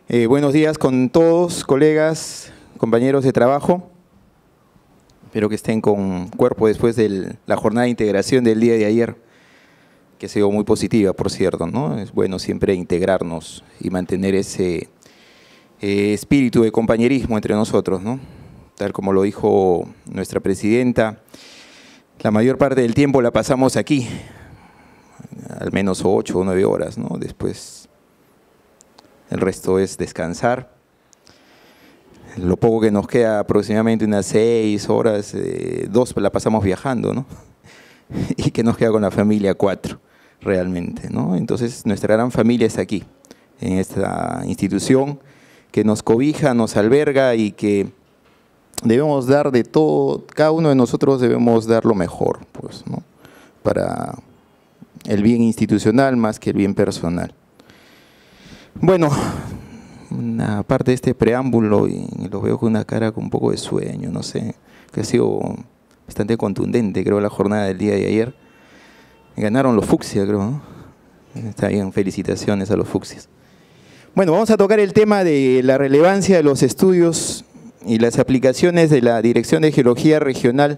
Buenos días con todos, colegas, compañeros de trabajo. Espero que estén con cuerpo después de la jornada de integración del día de ayer, que ha sido muy positiva, por cierto, ¿no? Es bueno siempre integrarnos y mantener ese espíritu de compañerismo entre nosotros, ¿no? Tal como lo dijo nuestra presidenta, la mayor parte del tiempo la pasamos aquí, al menos 8 o 9 horas, ¿no? Después el resto es descansar. Lo poco que nos queda, aproximadamente unas 6 horas, 2 la pasamos viajando, ¿no? Y que nos queda con la familia 4, realmente, ¿no? Entonces, nuestra gran familia está aquí, en esta institución que nos cobija, nos alberga y que debemos dar de todo, cada uno de nosotros debemos dar lo mejor, pues, ¿no? Para el bien institucional más que el bien personal. Bueno, aparte de este preámbulo, y lo veo con una cara con un poco de sueño, no sé, que ha sido bastante contundente, creo, la jornada del día de ayer. Ganaron los fucsia, creo, ¿no? Está bien, felicitaciones a los fucsias. Bueno, vamos a tocar el tema de la relevancia de los estudios y las aplicaciones de la Dirección de Geología Regional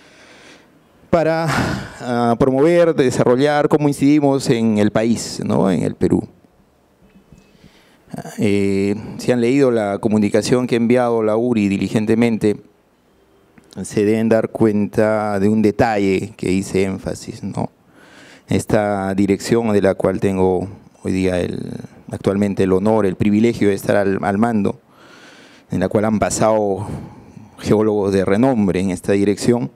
para promover, desarrollar cómo incidimos en el país, ¿no? En el Perú. Si han leído la comunicación que ha enviado la URI diligentemente, se deben dar cuenta de un detalle que hice énfasis, ¿no? Esta dirección de la cual tengo hoy día actualmente el honor, el privilegio de estar al mando, en la cual han pasado geólogos de renombre en esta dirección,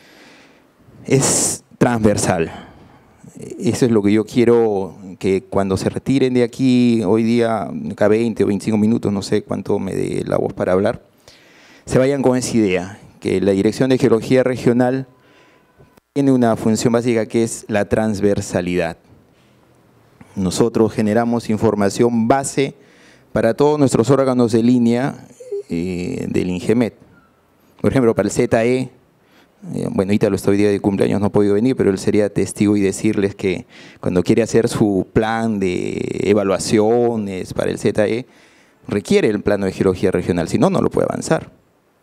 es transversal. Eso es lo que yo quiero, que cuando se retiren de aquí, hoy día, cada 20 o 25 minutos, no sé cuánto me dé la voz para hablar, se vayan con esa idea, que la Dirección de Geología Regional tiene una función básica que es la transversalidad. Nosotros generamos información base para todos nuestros órganos de línea del INGEMET. Por ejemplo, para el ZE, bueno, Ítalo está hoy día de cumpleaños, no ha podido venir, pero él sería testigo y decirles que cuando quiere hacer su plan de evaluaciones para el ZE, requiere el plano de geología regional, si no, no lo puede avanzar.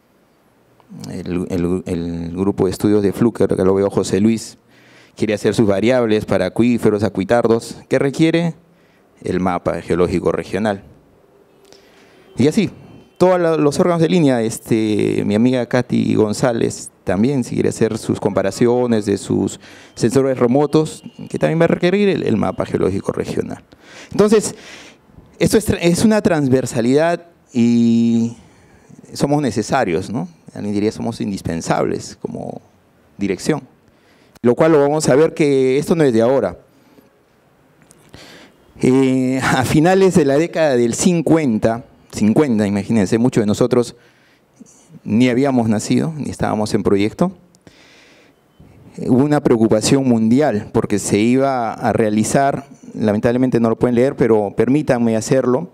El grupo de estudios de Fluker, que lo veo José Luis, quiere hacer sus variables para acuíferos, acuitardos. ¿Qué requiere? El mapa geológico regional. Y así, todos los órganos de línea, mi amiga Katy González también, si quiere hacer sus comparaciones de sus sensores remotos, que también va a requerir el mapa geológico regional. Entonces, esto es una transversalidad y somos necesarios, ¿no? Alguien diría somos indispensables como dirección. Lo cual lo vamos a ver que esto no es de ahora. A finales de la década del 50, imagínense, muchos de nosotros ni habíamos nacido, ni estábamos en proyecto. Hubo una preocupación mundial porque se iba a realizar, lamentablemente no lo pueden leer, pero permítanme hacerlo.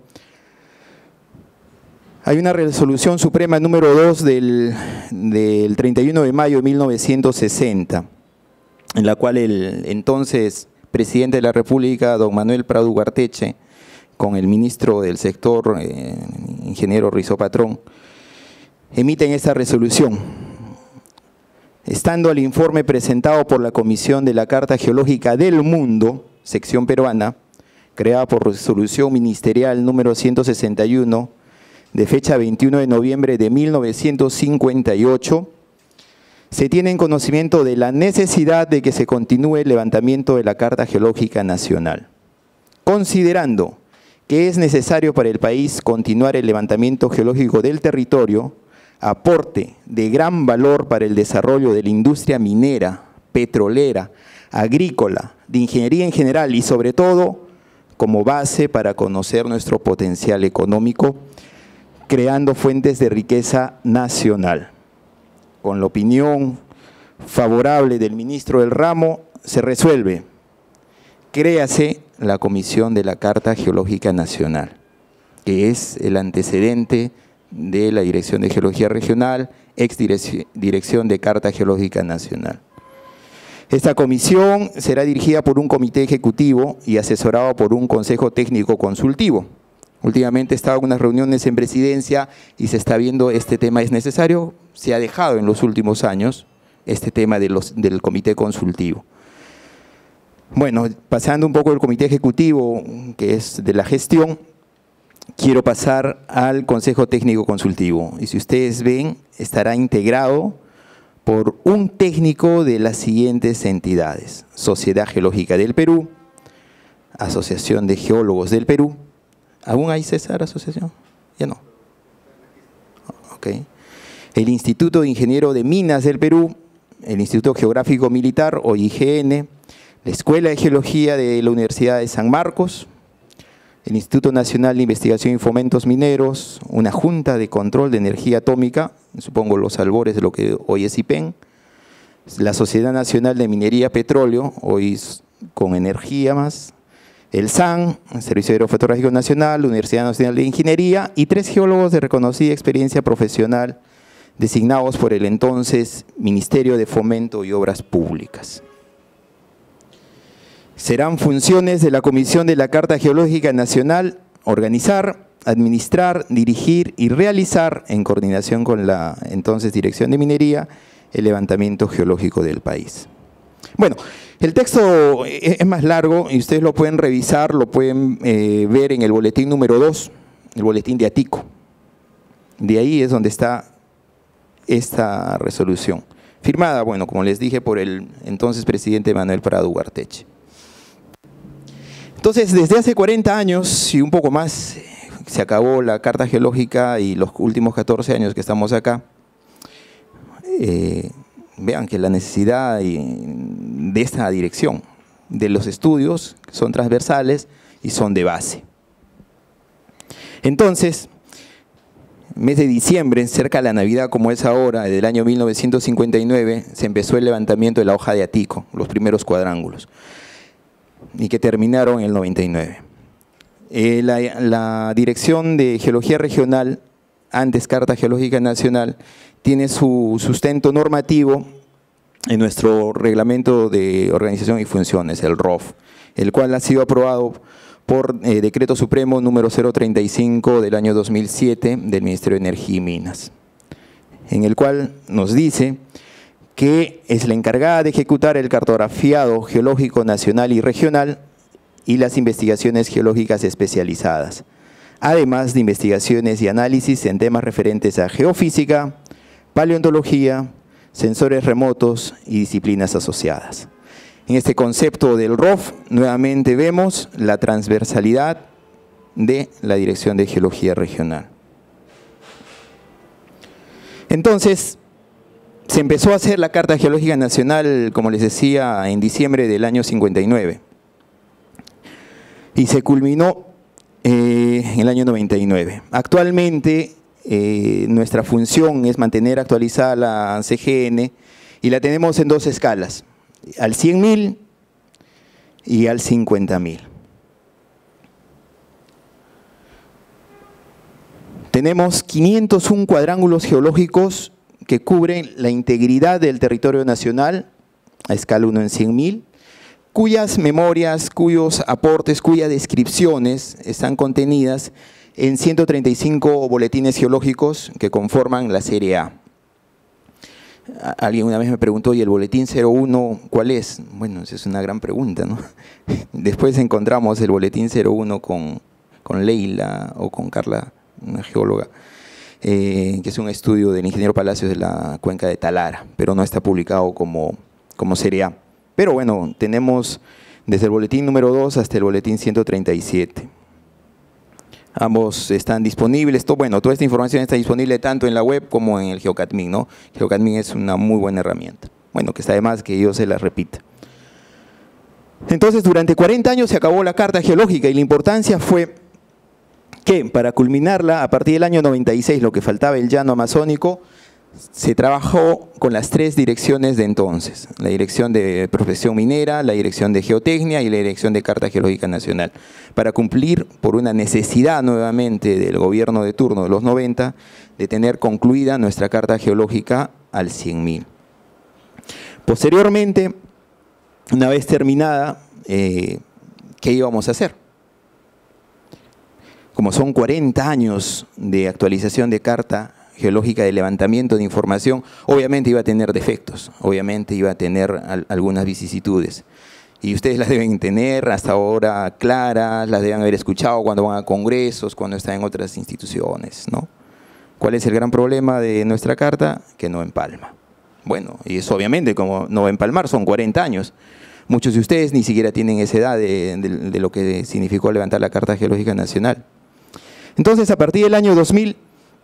Hay una resolución suprema número 2 del 31 de mayo de 1960, en la cual el entonces presidente de la República, don Manuel Prado Ugarteche, con el ministro del sector, ingeniero Rizzo Patrón, emiten esta resolución. Estando el informe presentado por la Comisión de la Carta Geológica del Mundo, sección peruana, creada por resolución ministerial número 161, de fecha 21 de noviembre de 1958, se tiene en conocimiento de la necesidad de que se continúe el levantamiento de la Carta Geológica Nacional, considerando que es necesario para el país continuar el levantamiento geológico del territorio, aporte de gran valor para el desarrollo de la industria minera, petrolera, agrícola, de ingeniería en general y sobre todo como base para conocer nuestro potencial económico, creando fuentes de riqueza nacional. Con la opinión favorable del ministro del ramo, se resuelve: créase la Comisión de la Carta Geológica Nacional, que es el antecedente de la Dirección de Geología Regional, ex Dirección de Carta Geológica Nacional. Esta comisión será dirigida por un comité ejecutivo y asesorado por un consejo técnico consultivo, Últimamente he estado en unas reuniones en presidencia y se está viendo este tema es necesario. Se ha dejado en los últimos años este tema del comité consultivo. Bueno, pasando un poco del comité ejecutivo, que es de la gestión, quiero pasar al Consejo Técnico Consultivo. Y si ustedes ven, estará integrado por un técnico de las siguientes entidades: Sociedad Geológica del Perú, Asociación de Geólogos del Perú. ¿Aún hay, César, asociación? Ya no. Ok. El Instituto de Ingeniero de Minas del Perú, el Instituto Geográfico Militar, o IGN, la Escuela de Geología de la Universidad de San Marcos, el Instituto Nacional de Investigación y Fomentos Mineros, una Junta de Control de Energía Atómica, supongo los albores de lo que hoy es IPEN, la Sociedad Nacional de Minería Petróleo, hoy con Energía Más, el SAN, el Servicio Aerofotográfico Nacional, la Universidad Nacional de Ingeniería, y 3 geólogos de reconocida experiencia profesional designados por el entonces Ministerio de Fomento y Obras Públicas. Serán funciones de la Comisión de la Carta Geológica Nacional organizar, administrar, dirigir y realizar, en coordinación con la entonces Dirección de Minería, el levantamiento geológico del país. Bueno, el texto es más largo y ustedes lo pueden revisar, lo pueden ver en el boletín número 2, el boletín de Atico. De ahí es donde está esta resolución, firmada, bueno, como les dije, por el entonces presidente Manuel Prado Ugarteche. Entonces, desde hace 40 años y un poco más, se acabó la Carta Geológica y los últimos 14 años que estamos acá, vean que la necesidad de esta dirección, de los estudios, son transversales y son de base. Entonces, mes de diciembre, cerca de la Navidad como es ahora, del año 1959, se empezó el levantamiento de la hoja de Atico, los primeros cuadrángulos, y que terminaron en el 99. La Dirección de Geología Regional, antes Carta Geológica Nacional, tiene su sustento normativo en nuestro Reglamento de Organización y Funciones, el ROF, el cual ha sido aprobado por Decreto Supremo número 035 del año 2007 del Ministerio de Energía y Minas, en el cual nos dice que es la encargada de ejecutar el cartografiado geológico nacional y regional y las investigaciones geológicas especializadas, además de investigaciones y análisis en temas referentes a geofísica, paleontología, sensores remotos y disciplinas asociadas. En este concepto del ROF, nuevamente vemos la transversalidad de la Dirección de Geología Regional. Entonces, se empezó a hacer la Carta Geológica Nacional, como les decía, en diciembre del año 59. Y se culminó en el año 99. Actualmente, nuestra función es mantener actualizada la CGN y la tenemos en 2 escalas, al 100.000 y al 50.000. Tenemos 501 cuadrángulos geológicos que cubren la integridad del territorio nacional a escala 1 en 100.000, cuyas memorias, cuyos aportes, cuyas descripciones están contenidas en 135 boletines geológicos que conforman la serie A. Alguien una vez me preguntó, ¿y el boletín 01 cuál es? Bueno, esa es una gran pregunta, ¿no? Después encontramos el boletín 01 con Leila o con Carla, una geóloga, que es un estudio del ingeniero Palacios de la cuenca de Talara, pero no está publicado como serie A. Pero bueno, tenemos desde el boletín número 2 hasta el boletín 137. Ambos están disponibles. Bueno, toda esta información está disponible tanto en la web como en el GeoCatMin, ¿no? GeoCatMin es una muy buena herramienta. Bueno, que está de más que yo se la repita. Entonces, durante 40 años se acabó la Carta Geológica y la importancia fue que para culminarla, a partir del año 96, lo que faltaba el llano amazónico, se trabajó con las 3 direcciones de entonces, la Dirección de Prospección Minera, la Dirección de Geotecnia y la Dirección de Carta Geológica Nacional, para cumplir por una necesidad nuevamente del gobierno de turno de los 90, de tener concluida nuestra Carta Geológica al 100.000. Posteriormente, una vez terminada, ¿qué íbamos a hacer? como son 40 años de actualización de carta geológica de levantamiento de información, obviamente iba a tener defectos, obviamente iba a tener algunas vicisitudes. Y ustedes las deben tener hasta ahora claras, las deben haber escuchado cuando van a congresos, cuando están en otras instituciones, ¿no? ¿Cuál es el gran problema de nuestra carta? Que no empalma. Bueno, y eso obviamente como no va a empalmar, son 40 años. Muchos de ustedes ni siquiera tienen esa edad de lo que significó levantar la Carta Geológica Nacional. Entonces, a partir del año 2000,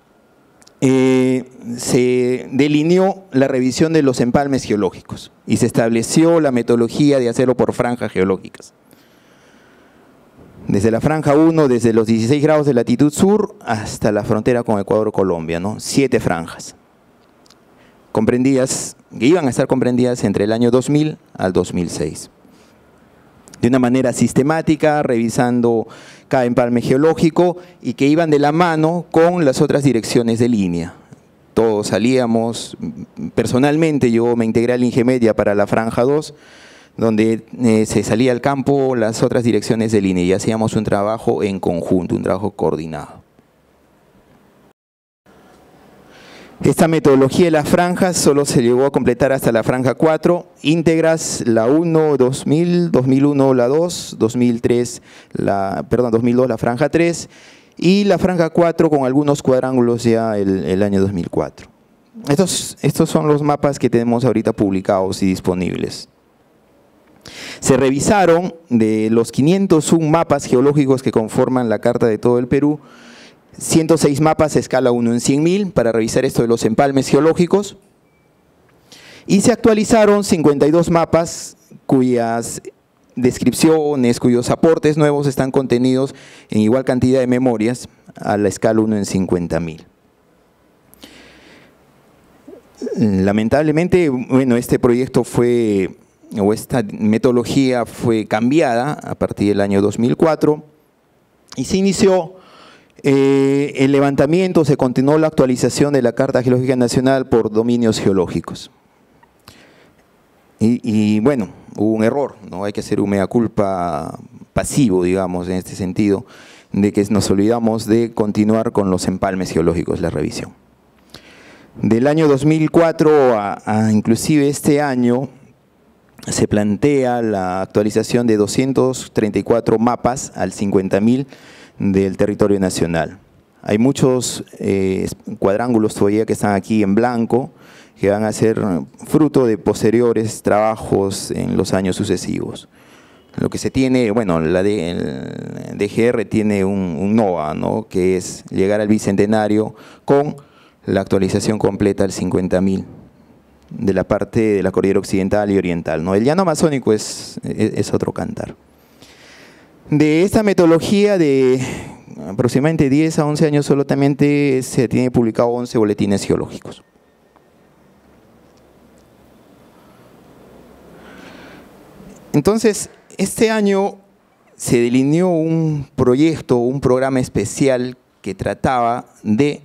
se delineó la revisión de los empalmes geológicos y se estableció la metodología de hacerlo por franjas geológicas. Desde la franja 1, desde los 16 grados de latitud sur hasta la frontera con Ecuador-Colombia, ¿no? 7 franjas, comprendidas, que iban a estar comprendidas entre el año 2000 al 2006. De una manera sistemática, revisando cada empalme geológico y que iban de la mano con las otras direcciones de línea. Todos salíamos, personalmente yo me integré al Ingemedia para la franja 2, donde se salía al campo las otras direcciones de línea y hacíamos un trabajo en conjunto, un trabajo coordinado. Esta metodología de las franjas solo se llegó a completar hasta la franja 4, íntegras, la 1, 2000, 2001 la 2, 2002 la franja 3 y la franja 4 con algunos cuadrángulos ya el año 2004. Estos son los mapas que tenemos ahorita publicados y disponibles. Se revisaron de los 501 mapas geológicos que conforman la Carta de todo el Perú, 106 mapas a escala 1 en 100.000 para revisar esto de los empalmes geológicos y se actualizaron 52 mapas cuyas descripciones, cuyos aportes nuevos están contenidos en igual cantidad de memorias a la escala 1 en 50.000. Lamentablemente, bueno, este proyecto esta metodología fue cambiada a partir del año 2004 y se inició el levantamiento, se continuó la actualización de la Carta Geológica Nacional por dominios geológicos. Y bueno, hubo un error, ¿no? Hay que hacer un mea culpa pasivo, digamos, en este sentido, de que nos olvidamos de continuar con los empalmes geológicos, la revisión. Del año 2004 a inclusive este año, se plantea la actualización de 234 mapas al 50.000 del territorio nacional. Hay muchos cuadrángulos todavía que están aquí en blanco, que van a ser fruto de posteriores trabajos en los años sucesivos. Lo que se tiene, bueno, el DGR tiene un NOA, ¿no? Que es llegar al bicentenario con la actualización completa al 50.000 de la parte de la cordillera occidental y oriental, ¿no? El llano amazónico es otro cantar. De esta metodología de aproximadamente 10 a 11 años solamente se tiene publicado 11 boletines geológicos. Entonces, este año se delineó un proyecto, un programa especial que trataba de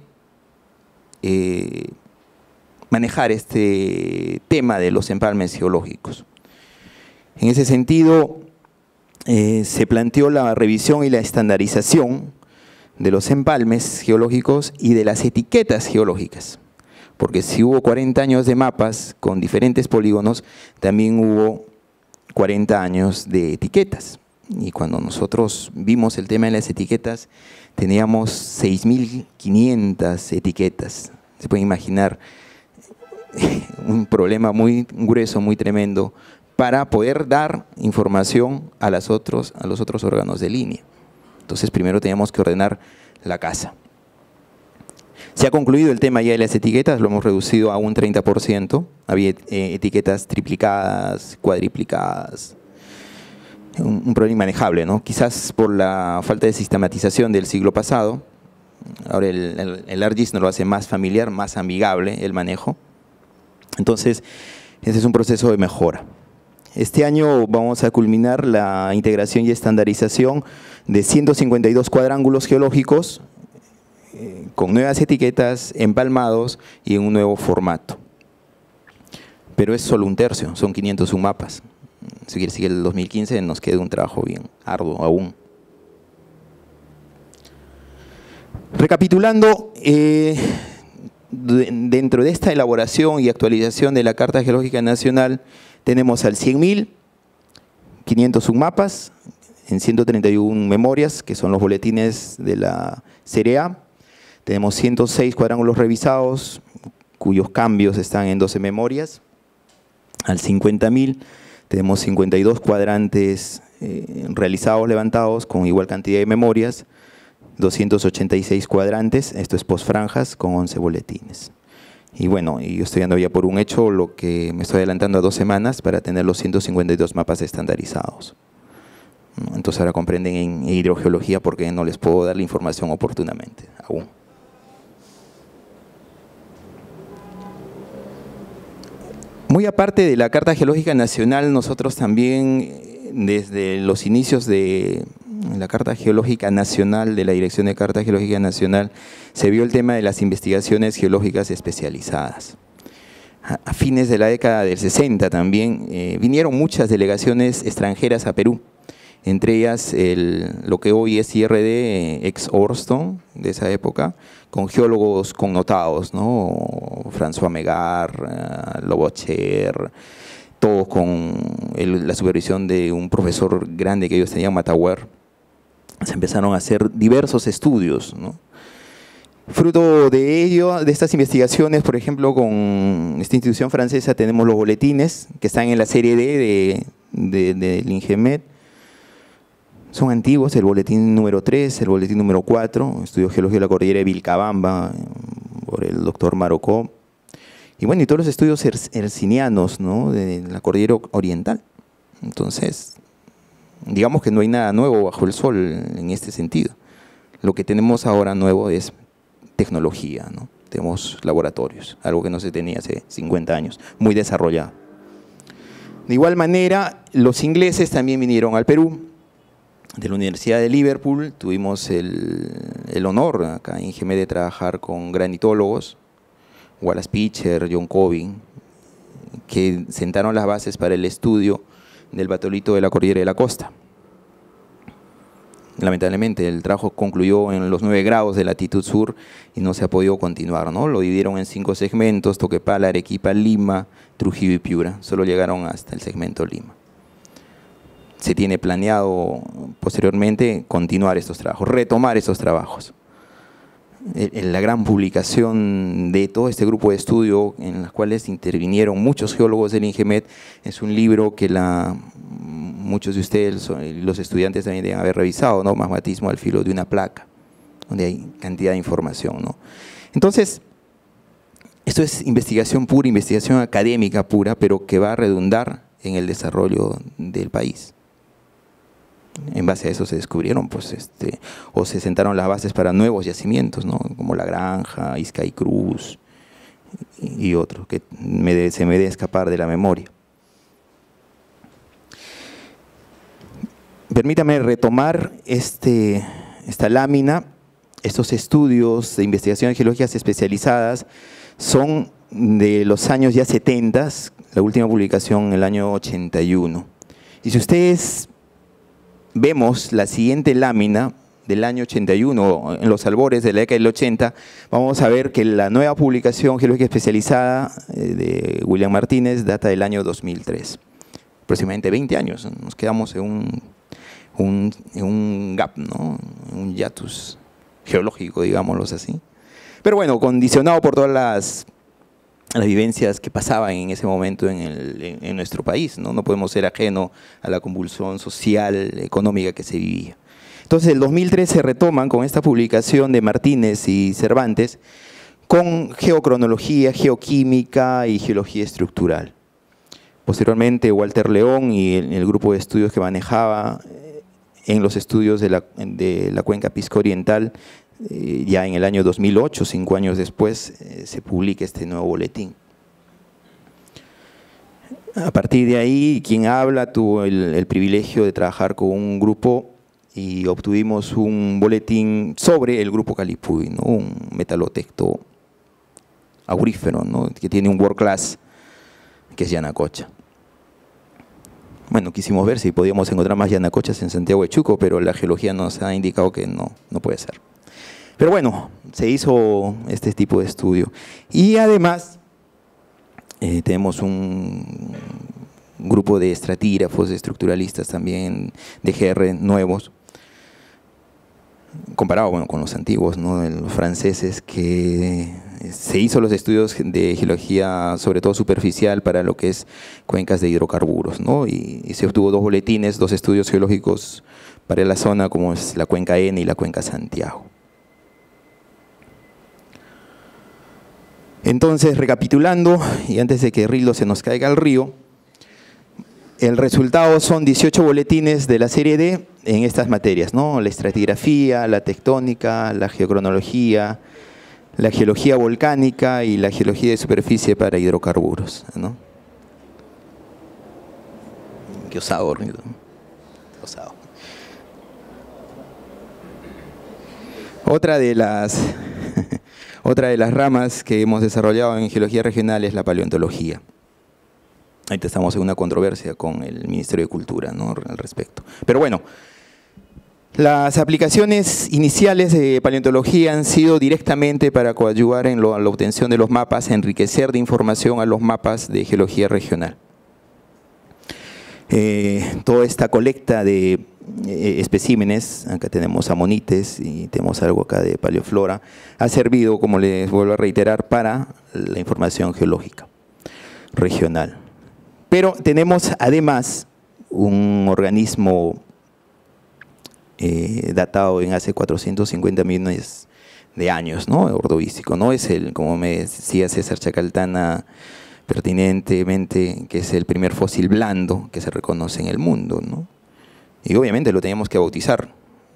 manejar este tema de los empalmes geológicos. En ese sentido, se planteó la revisión y la estandarización de los empalmes geológicos y de las etiquetas geológicas, porque si hubo 40 años de mapas con diferentes polígonos, también hubo 40 años de etiquetas. Y cuando nosotros vimos el tema de las etiquetas, teníamos 6.500 etiquetas. Se pueden imaginar un problema muy grueso, muy tremendo, para poder dar información a los otros órganos de línea. Entonces, primero teníamos que ordenar la casa. Se ha concluido el tema ya de las etiquetas, lo hemos reducido a un 30%. Había etiquetas triplicadas, cuadriplicadas. Un problema manejable, ¿no? Quizás por la falta de sistematización del siglo pasado. Ahora el ArcGIS nos lo hace más familiar, más amigable el manejo. Entonces, ese es un proceso de mejora. Este año vamos a culminar la integración y estandarización de 152 cuadrángulos geológicos con nuevas etiquetas, empalmados y en un nuevo formato. Pero es solo un tercio, son 501 mapas. Eso quiere decir que el 2015 nos queda un trabajo bien arduo aún. Recapitulando, dentro de esta elaboración y actualización de la Carta Geológica Nacional, tenemos al 100.000, 500 submapas, en 131 memorias, que son los boletines de la Serie A. Tenemos 106 cuadrángulos revisados, cuyos cambios están en 12 memorias. Al 50.000 tenemos 52 cuadrantes realizados, levantados, con igual cantidad de memorias, 286 cuadrantes, esto es postfranjas, con 11 boletines. Y bueno, yo estoy dando ya por un hecho lo que me estoy adelantando a 2 semanas para tener los 152 mapas estandarizados. Entonces ahora comprenden en hidrogeología por qué no les puedo dar la información oportunamente aún. Muy aparte de la Carta Geológica Nacional, nosotros también, desde los inicios de la Carta Geológica Nacional, de la Dirección de Carta Geológica Nacional, se vio el tema de las investigaciones geológicas especializadas. A fines de la década del 60 también vinieron muchas delegaciones extranjeras a Perú, entre ellas lo que hoy es IRD, ex Orston, de esa época, con geólogos connotados, ¿no? François Megar, Lobocher, todos con la supervisión de un profesor grande que ellos tenían, Matauer. Se empezaron a hacer diversos estudios, ¿no? Fruto de ello, de estas investigaciones, por ejemplo, con esta institución francesa tenemos los boletines que están en la serie D del INGEMET. Son antiguos, el boletín número 3, el boletín número 4, Estudio Geología de la Cordillera de Vilcabamba, por el doctor Marocó. Y bueno, y todos los estudios hercinianos, ¿no?, de la Cordillera Oriental. Entonces, digamos que no hay nada nuevo bajo el sol en este sentido. Lo que tenemos ahora nuevo es tecnología, ¿no? Tenemos laboratorios, algo que no se tenía hace 50 años, muy desarrollado. De igual manera, los ingleses también vinieron al Perú. De la Universidad de Liverpool tuvimos el honor acá en INGEMET de trabajar con granitólogos, Wallace Pitcher, John Cobbin, que sentaron las bases para el estudio del batolito de la Cordillera de la Costa. Lamentablemente el trabajo concluyó en los 9 grados de latitud sur y no se ha podido continuar, ¿no? Lo dividieron en 5 segmentos: Toquepala, Arequipa, Lima, Trujillo y Piura. Solo llegaron hasta el segmento Lima. Se tiene planeado posteriormente continuar estos trabajos, retomar estos trabajos. La gran publicación de todo este grupo de estudio, en las cuales intervinieron muchos geólogos del INGEMET, es un libro que muchos de ustedes, los estudiantes, también deben haber revisado, ¿no? Magmatismo al filo de una placa, donde hay cantidad de información, ¿no? Entonces, esto es investigación pura, investigación académica pura, pero que va a redundar en el desarrollo del país. En base a eso se descubrieron, pues, o se sentaron las bases para nuevos yacimientos, ¿no?, como La Granja, Izca y Cruz y otros que se me debe escapar de la memoria. Permítame retomar esta lámina. Estos estudios de investigaciones geológicas especializadas son de los años ya 70, la última publicación en el año 81. Y si ustedes vemos la siguiente lámina del año 81, en los albores de la década del 80, vamos a ver que la nueva publicación geológica especializada de William Martínez data del año 2003. Aproximadamente 20 años, nos quedamos en un gap, ¿no?, un hiatus geológico, digámoslo así. Pero bueno, condicionado por todas las vivencias que pasaban en ese momento en nuestro país, ¿no? No podemos ser ajeno a la convulsión social, económica que se vivía. Entonces, el 2003 se retoman con esta publicación de Martínez y Cervantes con geocronología, geoquímica y geología estructural. Posteriormente, Walter León y el grupo de estudios que manejaba en los estudios de la cuenca Pisco Oriental, ya en el año 2008, 5 años después, se publica este nuevo boletín. A partir de ahí, quien habla tuvo el privilegio de trabajar con un grupo y obtuvimos un boletín sobre el grupo Calipuy, ¿no?, un metalotecto aurífero, ¿no?, que tiene un world class, que es Yanacocha. Bueno, quisimos ver si podíamos encontrar más Yanacochas en Santiago de Chuco, pero la geología nos ha indicado que no puede ser. Pero bueno, se hizo este tipo de estudio. Y además tenemos un grupo de estratígrafos, de estructuralistas también de GR nuevos, comparado bueno, con los antiguos, ¿no? Los franceses, que se hizo los estudios de geología, sobre todo superficial, para lo que es cuencas de hidrocarburos, ¿no? Y se obtuvo 2 boletines, 2 estudios geológicos para la zona, como es la cuenca N y la cuenca Santiago. Entonces, recapitulando, y antes de que Rildo se nos caiga al río, el resultado son 18 boletines de la serie D en estas materias, ¿no? La estratigrafía, la tectónica, la geocronología, la geología volcánica y la geología de superficie para hidrocarburos, ¿no? Qué osado, Rildo. Qué osado. Otra de las ramas que hemos desarrollado en geología regional es la paleontología. Ahorita estamos en una controversia con el Ministerio de Cultura, ¿no? Al respecto. Pero bueno, las aplicaciones iniciales de paleontología han sido directamente para coadyuvar en la obtención de los mapas, enriquecer de información a los mapas de geología regional. Toda esta colecta de especímenes, acá tenemos amonites y tenemos algo acá de paleoflora, ha servido, como les vuelvo a reiterar, para la información geológica regional. Pero tenemos además un organismo datado en hace 450 millones de años, ¿no? Ordovícico, ¿no? Es el, como me decía César Chacaltana pertinentemente, que es el primer fósil blando que se reconoce en el mundo, ¿no? Y obviamente lo teníamos que bautizar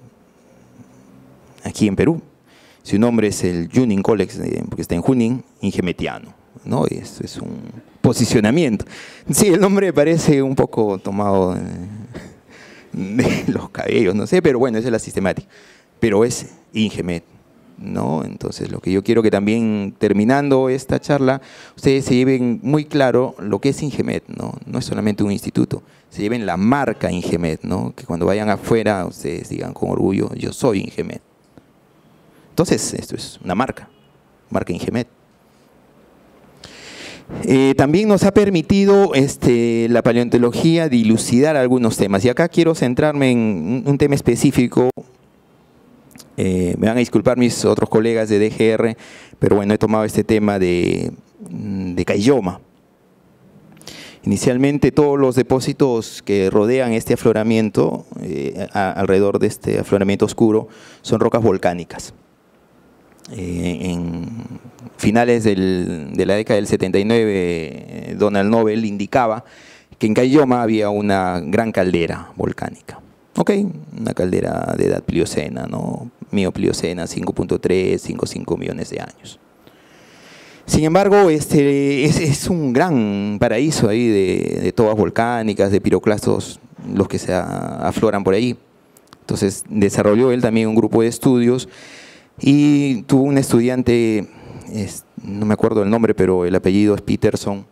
aquí en Perú. Su nombre es el Junin Colex, porque está en Junín, ingemetiano, ¿no? Y esto es un posicionamiento. Sí, el nombre parece un poco tomado de los cabellos, no sé, pero bueno, esa es la sistemática. Pero es Ingemet, ¿no? Entonces, lo que yo quiero que también, terminando esta charla, ustedes se lleven muy claro lo que es Ingemet, ¿no? No es solamente un instituto, se lleven la marca Ingemet, ¿no? Que cuando vayan afuera, ustedes digan con orgullo, yo soy Ingemet. Entonces, esto es una marca Ingemet. También nos ha permitido la paleontología dilucidar algunos temas. Y acá quiero centrarme en un tema específico. Me van a disculpar mis otros colegas de DGR, pero bueno, he tomado este tema de Caylloma. Inicialmente todos los depósitos que rodean este afloramiento, alrededor de este afloramiento oscuro, son rocas volcánicas. En finales de la década del 79, Donald Nobel indicaba que en Caylloma había una gran caldera volcánica. Ok, una caldera de edad pliocena, ¿no? Miopliocena, 5.3, 5.5 millones de años. Sin embargo, es un gran paraíso ahí de tobas volcánicas, de piroclastos, los que se afloran por ahí. Entonces desarrolló él también un grupo de estudios y tuvo un estudiante, no me acuerdo el nombre, pero el apellido es Peterson.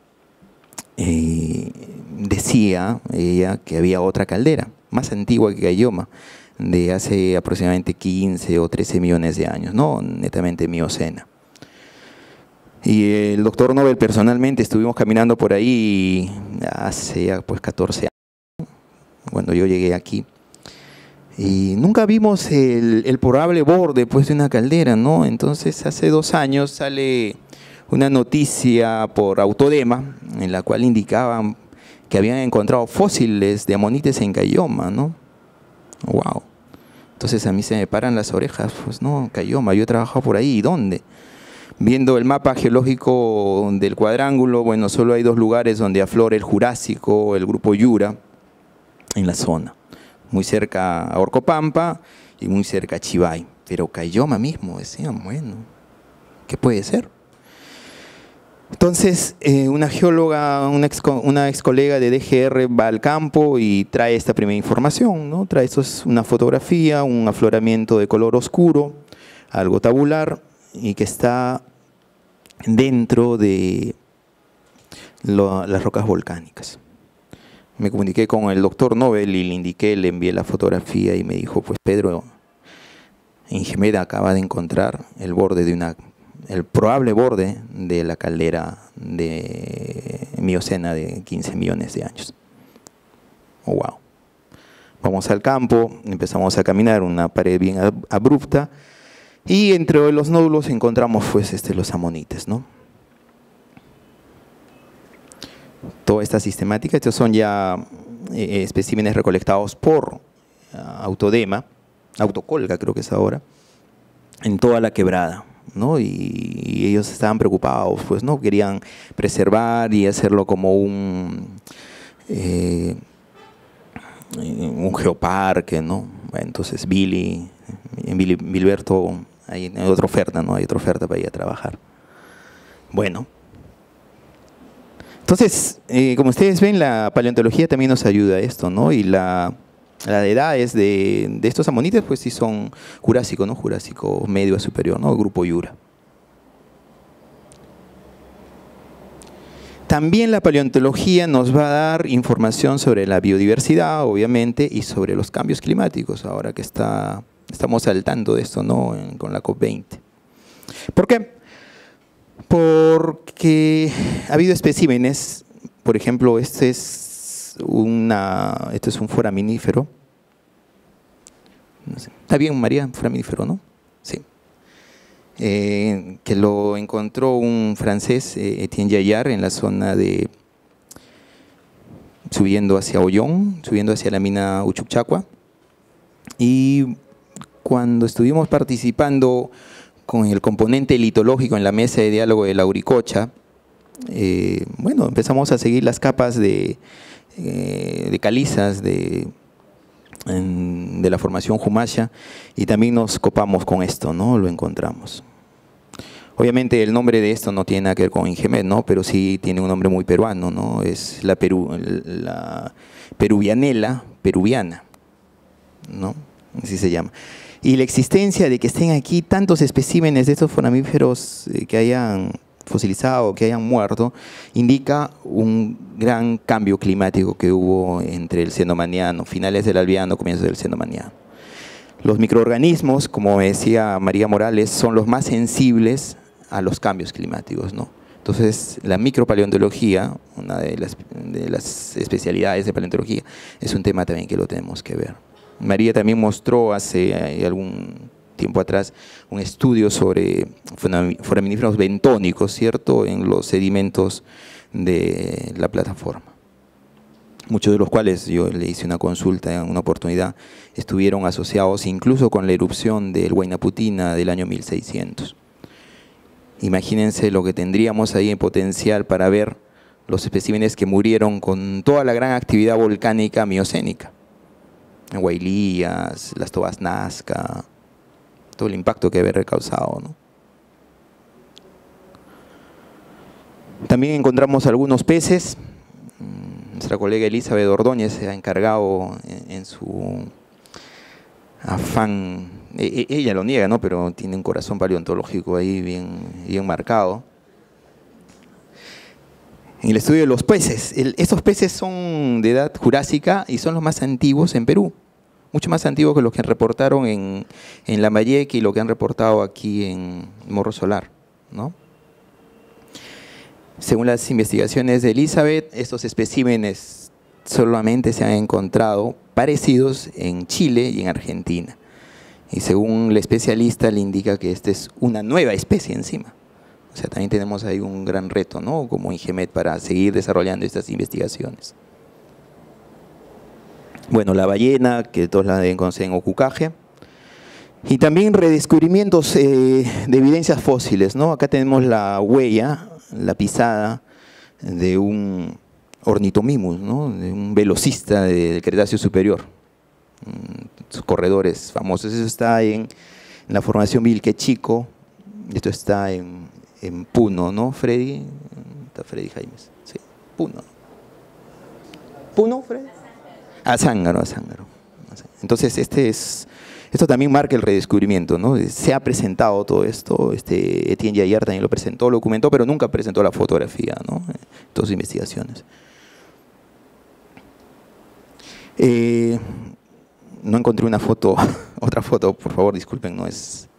Decía ella que había otra caldera, más antigua que Caylloma, de hace aproximadamente 15 o 13 millones de años, no netamente miocena. Y el doctor Nobel personalmente estuvimos caminando por ahí hace pues 14 años, cuando yo llegué aquí. Y nunca vimos el probable borde pues, de una caldera, ¿no? Entonces hace 2 años sale una noticia por Autodema en la cual indicaban que habían encontrado fósiles de amonites en Caylloma, ¿no? ¡Wow! Entonces a mí se me paran las orejas, pues no, Caylloma, yo he trabajado por ahí, ¿y dónde? Viendo el mapa geológico del cuadrángulo, bueno, solo hay 2 lugares donde aflora el Jurásico, el grupo Yura, en la zona. Muy cerca a Orcopampa y muy cerca a Chivay. Pero Caylloma mismo, decían, bueno, ¿qué puede ser? Entonces, una geóloga, una ex colega de DGR va al campo y trae esta primera información, ¿no? Trae una fotografía, un afloramiento de color oscuro, algo tabular, y que está dentro de las rocas volcánicas. Me comuniqué con el doctor Nobel y le indiqué, le envié la fotografía y me dijo, pues Pedro, Ingemed acaba de encontrar el probable borde de la caldera de Miocena de 15 millones de años. Oh, wow. Vamos al campo, empezamos a caminar, una pared bien abrupta, y entre los nódulos encontramos pues, los amonites, ¿no? Toda esta sistemática, estos son ya especímenes recolectados por Autodema, Autocolga creo que es ahora, en toda la quebrada, ¿no? Y ellos estaban preocupados, pues, ¿no? Querían preservar y hacerlo como un geoparque, ¿no? Entonces Bilberto, hay otra oferta, ¿no? Hay otra oferta para ir a trabajar. Bueno. Entonces, como ustedes ven, la paleontología también nos ayuda a esto, ¿no? Y la edades de estos amonites, pues sí son Jurásico, ¿no? Jurásico medio a superior, ¿no? Grupo Jura. También la paleontología nos va a dar información sobre la biodiversidad, obviamente, y sobre los cambios climáticos, ahora que estamos al tanto de esto, ¿no? Con la COP20. ¿Por qué? Porque ha habido especímenes, por ejemplo, este es un foraminífero. No sé. Está bien, María, foraminífero, ¿no? Sí. Que lo encontró un francés, Etienne Gaillard, en la zona de, subiendo hacia Ollón, subiendo hacia la mina Uchucchacua. Y cuando estuvimos participando con el componente litológico en la mesa de diálogo de Lauricocha, bueno, empezamos a seguir las capas de calizas de la formación Humasha, y también nos copamos con esto, ¿no? Lo encontramos. Obviamente el nombre de esto no tiene nada que ver con Ingemed, ¿no? Pero sí tiene un nombre muy peruano, ¿no? Es la peruvianela peruviana, ¿no? Así se llama. Y la existencia de que estén aquí tantos especímenes de estos foramíferos que hayan fosilizado, que hayan muerto, indica un gran cambio climático que hubo entre el Cenomaniano, finales del Albiano, comienzos del Cenomaniano. Los microorganismos, como decía María Morales, son los más sensibles a los cambios climáticos, ¿no? Entonces, la micropaleontología, una de las especialidades de paleontología, es un tema también que lo tenemos que ver. María también mostró hace algún tiempo atrás un estudio sobre foraminíferos bentónicos, ¿cierto?, en los sedimentos de la plataforma. Muchos de los cuales, yo le hice una consulta en una oportunidad, estuvieron asociados incluso con la erupción del Huayna Putina del año 1600. Imagínense lo que tendríamos ahí en potencial para ver los especímenes que murieron con toda la gran actividad volcánica miocénica. Huaylías, las Tobas Nazca, todo el impacto que había causado, ¿no? También encontramos algunos peces. Nuestra colega Elizabeth Ordóñez se ha encargado en su afán, ella lo niega, ¿no? Pero tiene un corazón paleontológico ahí bien marcado. En el estudio de los peces, estos peces son de edad jurásica y son los más antiguos en Perú, mucho más antiguos que los que reportaron en Lambayeque y lo que han reportado aquí en Morro Solar, ¿no? Según las investigaciones de Elizabeth, estos especímenes solamente se han encontrado parecidos en Chile y en Argentina. Y según la especialista, le indica que esta es una nueva especie encima. O sea, también tenemos ahí un gran reto, ¿no?, como Ingemed, para seguir desarrollando estas investigaciones. Bueno, la ballena, que todos la deben conocer en Ocucaje. Y también redescubrimientos de evidencias fósiles, ¿no? Acá tenemos la huella, la pisada de un ornitomimus, ¿no?, de un velocista del Cretáceo superior. Sus corredores famosos. Eso está en la formación Vilquechico. Esto está en Puno, ¿no, Freddy? Está Freddy Jaimes. Sí, Puno. ¿Puno, Freddy? Zángaro. Entonces, esto también marca el redescubrimiento, ¿no? Se ha presentado todo esto, Etienne Gaillard también lo presentó, lo documentó, pero nunca presentó la fotografía, ¿no?, todas sus investigaciones. no encontré una foto, otra foto, por favor, disculpen, no es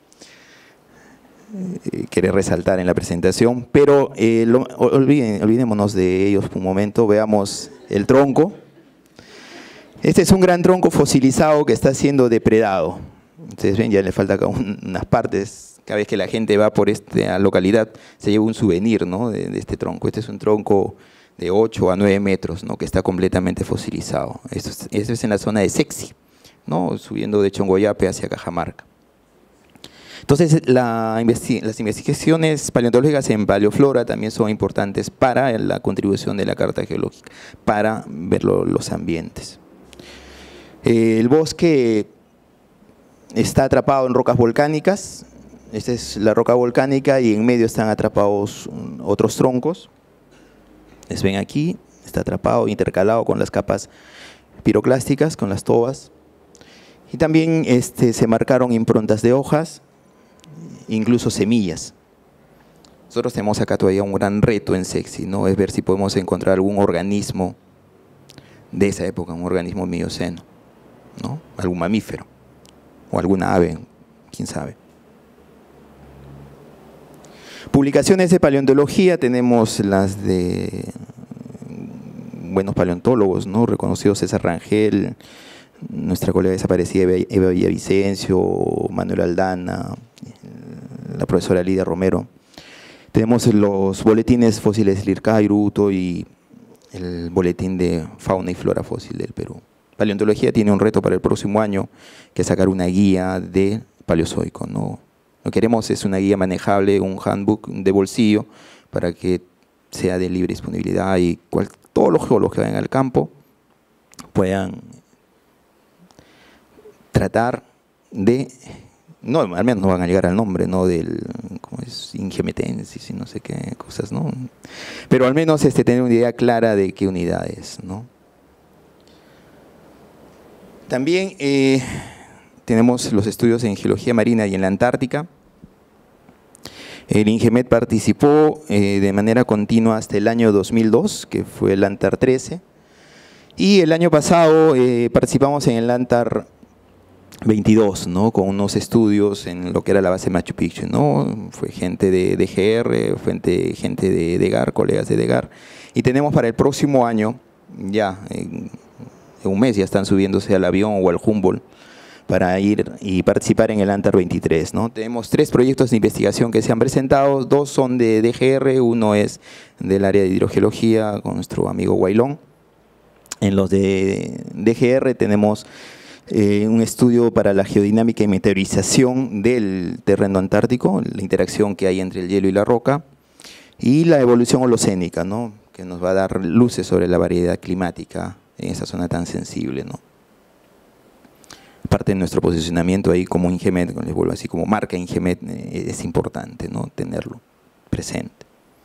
querer resaltar en la presentación, pero olvidémonos de ellos por un momento, veamos el tronco. Este es un gran tronco fosilizado que está siendo depredado. Ustedes ven, ya le falta acá unas partes. Cada vez que la gente va por esta localidad se lleva un souvenir, ¿no?, de este tronco. Este es un tronco de 8 a 9 metros, ¿no?, que está completamente fosilizado. Esto es en la zona de Sexi, ¿no?, subiendo de Chongoyape hacia Cajamarca. Entonces, las investigaciones paleontológicas en paleoflora también son importantes para la contribución de la carta geológica, para ver los ambientes. El bosque está atrapado en rocas volcánicas. Esta es la roca volcánica y en medio están atrapados otros troncos. Les ven aquí, está atrapado, intercalado con las capas piroclásticas, con las tobas. Y también se marcaron improntas de hojas, incluso semillas. Nosotros tenemos acá todavía un gran reto en Sexi, ¿no?, es ver si podemos encontrar algún organismo de esa época, un organismo mioceno, ¿no?, algún mamífero o alguna ave, quién sabe. Publicaciones de paleontología tenemos las de buenos paleontólogos, ¿no?, reconocidos: César Rangel, nuestra colega desaparecida Eva Villavicencio, Manuel Aldana, la profesora Lidia Romero. Tenemos los boletines fósiles Lircay, Uruto y el boletín de fauna y flora fósil del Perú. Paleontología tiene un reto para el próximo año, que es sacar una guía de Paleozoico, ¿no? Lo que queremos es una guía manejable, un handbook de bolsillo, para que sea de libre disponibilidad y todos los geólogos que vayan al campo puedan tratar de, no, al menos no van a llegar al nombre, ¿no?, del, ¿cómo es?, Ingemetensis y no sé qué cosas, ¿no?, pero al menos tener una idea clara de qué unidad es, ¿no? También tenemos los estudios en geología marina y en la Antártica. El Ingemet participó de manera continua hasta el año 2002, que fue el Antar 13, y el año pasado participamos en el Antar 22, ¿no?, con unos estudios en lo que era la base Machu Picchu, ¿no? Fue gente de DGR, fue gente de DEGAR, colegas de DEGAR, y tenemos para el próximo año, ya en un mes ya están subiéndose al avión o al Humboldt para ir y participar en el Antar 23, ¿no? Tenemos 3 proyectos de investigación que se han presentado, 2 son de DGR, uno es del área de hidrogeología con nuestro amigo Guaylón. En los de DGR tenemos un estudio para la geodinámica y meteorización del terreno antártico, la interacción que hay entre el hielo y la roca, y la evolución holocénica, ¿no?, que nos va a dar luces sobre la variedad climática en esa zona tan sensible, ¿no? Parte de nuestro posicionamiento ahí como Ingemet, les vuelvo así, como marca Ingemet, es importante, ¿no?, tenerlo presente.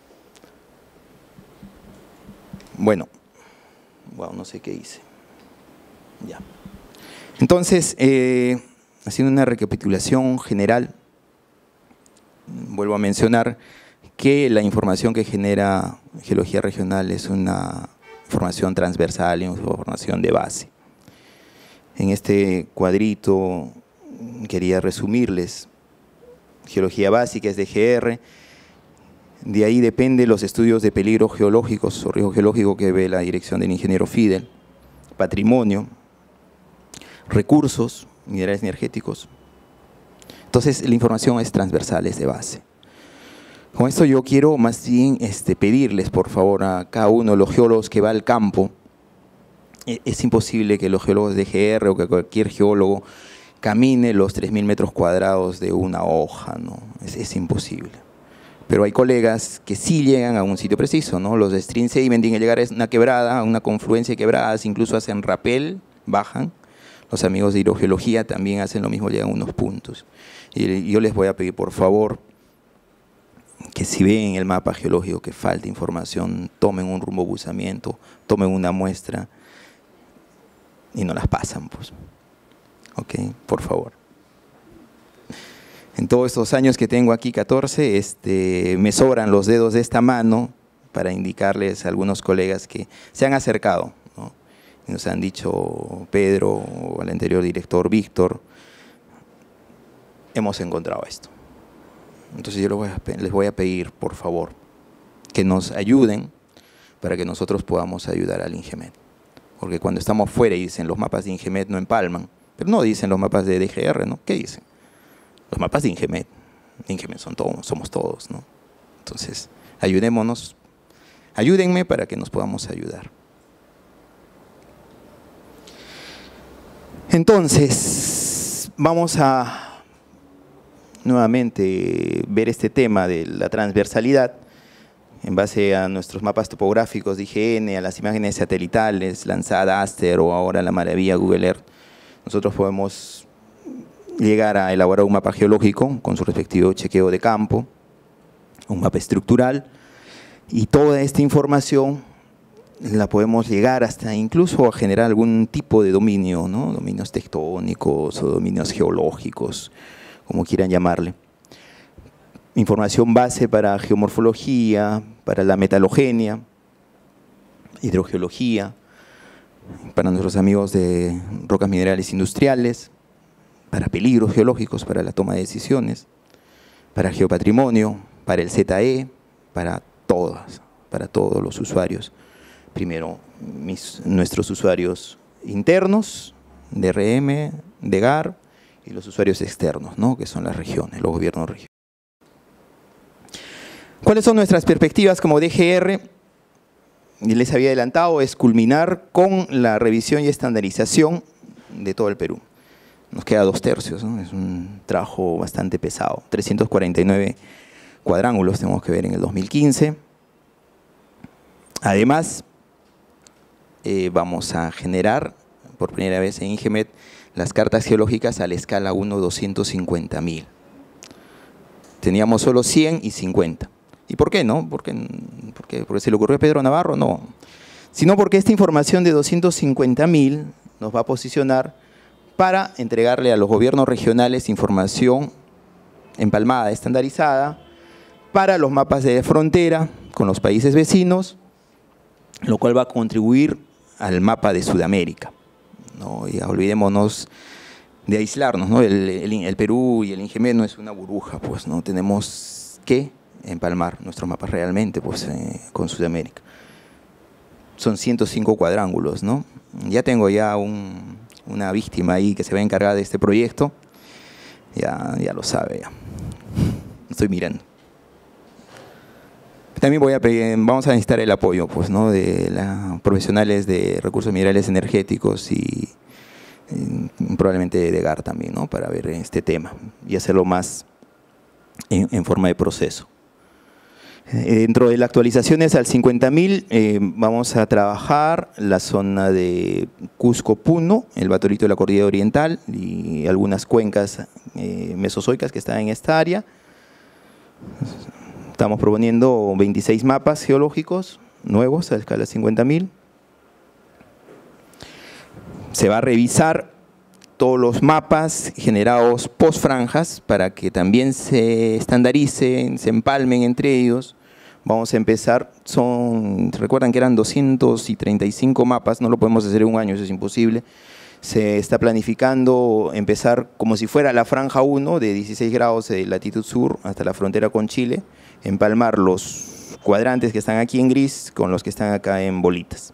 Bueno, no sé qué hice. Ya. Entonces, haciendo una recapitulación general, vuelvo a mencionar que la información que genera geología regional es una información transversal y una información de base. En este cuadrito quería resumirles: geología básica es DGR, de ahí depende los estudios de peligros geológicos o riesgo geológico que ve la dirección del ingeniero Fidel, patrimonio, recursos, minerales energéticos. Entonces la información es transversal, es de base. Con esto yo quiero más bien pedirles por favor a cada uno de los geólogos que va al campo. Es imposible que los geólogos de GR o que cualquier geólogo camine los 3.000 metros cuadrados de una hoja, ¿no? Es imposible. Pero hay colegas que sí llegan a un sitio preciso, ¿no? Los de Stream Sedimenting, al llegar a una quebrada, a una confluencia de quebradas, incluso hacen rappel, bajan. Los amigos de hidrogeología también hacen lo mismo, llegan a unos puntos. Y yo les voy a pedir por favor que si ven en el mapa geológico que falta información, tomen un rumbo buzamiento, tomen una muestra y no las pasan, pues. Ok, por favor. En todos estos años que tengo aquí, 14, me sobran los dedos de esta mano para indicarles a algunos colegas que se han acercado, ¿no?, nos han dicho Pedro o el anterior director Víctor, hemos encontrado esto. Entonces yo les voy a pedir, por favor, que nos ayuden para que nosotros podamos ayudar al INGEMET. Porque cuando estamos fuera y dicen los mapas de INGEMET no empalman, pero no dicen los mapas de DGR, ¿no? ¿Qué dicen? Los mapas de INGEMET. INGEMET somos todos, ¿no? Entonces, ayudémonos, ayúdenme para que nos podamos ayudar. Entonces, vamos a nuevamente ver este tema de la transversalidad en base a nuestros mapas topográficos de IGN, a las imágenes satelitales, Landsat, Aster o ahora la maravilla Google Earth. Nosotros podemos llegar a elaborar un mapa geológico con su respectivo chequeo de campo, un mapa estructural, y toda esta información la podemos llegar hasta incluso a generar algún tipo de dominio, ¿no? Dominios tectónicos o dominios geológicos, como quieran llamarle. Información base para geomorfología, para la metalogenia, hidrogeología, para nuestros amigos de rocas minerales industriales, para peligros geológicos, para la toma de decisiones, para geopatrimonio, para el ZE, para todos los usuarios. Primero, nuestros usuarios internos, DRM, DEGAR, y los usuarios externos, ¿no? Que son las regiones, los gobiernos regionales. ¿Cuáles son nuestras perspectivas como DGR? Y les había adelantado, es culminar con la revisión y estandarización de todo el Perú. Nos queda 2/3, ¿no? Es un trabajo bastante pesado. 349 cuadrángulos tenemos que ver en el 2015. Además, vamos a generar por primera vez en INGEMET las cartas geológicas a la escala 1/250.000. Teníamos solo 100 y 50. ¿Y por qué no? ¿Porque se le ocurrió a Pedro Navarro? No. Sino porque esta información de 250.000 nos va a posicionar para entregarle a los gobiernos regionales información empalmada, estandarizada, para los mapas de frontera con los países vecinos, lo cual va a contribuir al mapa de Sudamérica, ¿no? Y olvidémonos de aislarnos, ¿no? El Perú y el INGEMET no es una burbuja, pues, ¿no? Tenemos que empalmar nuestros mapas realmente, pues, con Sudamérica. Son 105 cuadrángulos, ¿no? Ya tengo una víctima ahí que se va a encargar de este proyecto, ya lo sabe, ya. Estoy mirando. También vamos a necesitar el apoyo, pues, ¿no? De profesionales de recursos minerales energéticos y probablemente de DEGAR también, ¿no? Para ver este tema y hacerlo más en forma de proceso. Dentro de las actualizaciones al 50.000 vamos a trabajar la zona de Cusco-Puno, el Batorito de la Cordillera Oriental y algunas cuencas mesozoicas que están en esta área. Estamos proponiendo 26 mapas geológicos nuevos a escala 50.000. Se va a revisar todos los mapas generados post franjas para que también se estandaricen, se empalmen entre ellos. Vamos a empezar, recuerdan que eran 235 mapas, no lo podemos hacer en un año, eso es imposible. Se está planificando empezar como si fuera la franja 1 de 16 grados de latitud sur hasta la frontera con Chile, empalmar los cuadrantes que están aquí en gris con los que están acá en bolitas.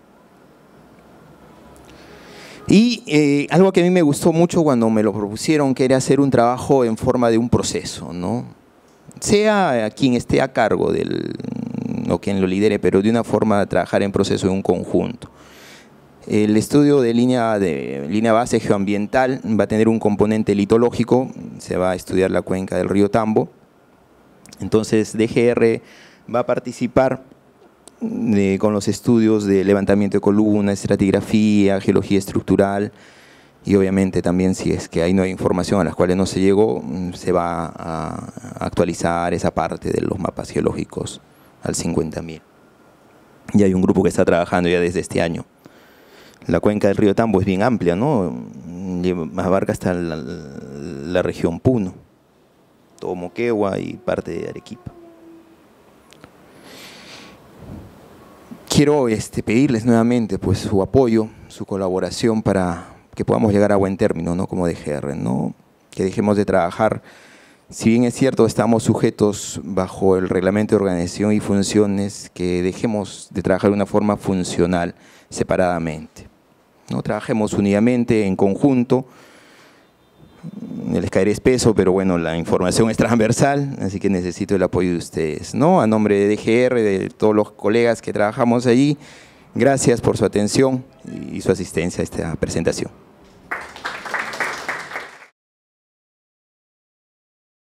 Y algo que a mí me gustó mucho cuando me lo propusieron, que era hacer un trabajo en forma de un proceso, ¿no? Sea quien esté a cargo o quien lo lidere, pero de una forma de trabajar en proceso en un conjunto. El estudio de línea base geoambiental va a tener un componente litológico, se va a estudiar la cuenca del río Tambo. Entonces DGR va a participar con los estudios de levantamiento de columnas, estratigrafía, geología estructural y obviamente también si es que ahí no hay información a las cuales no se llegó, se va a actualizar esa parte de los mapas geológicos al 50.000. Y hay un grupo que está trabajando ya desde este año. La cuenca del río Tambo es bien amplia, ¿no? Abarca hasta la región Puno, todo Moquegua y parte de Arequipa. quiero pedirles nuevamente pues, su apoyo, su colaboración para que podamos llegar a buen término, ¿no? Como DGR, ¿no? Que dejemos de trabajar. Si bien es cierto, estamos sujetos bajo el reglamento de organización y funciones, que dejemos de trabajar de una forma funcional, separadamente, ¿no? Trabajemos unidamente, en conjunto. Les caeré espeso, pero bueno, la información es transversal, así que necesito el apoyo de ustedes, ¿no? A nombre de DGR, de todos los colegas que trabajamos allí, gracias por su atención y su asistencia a esta presentación.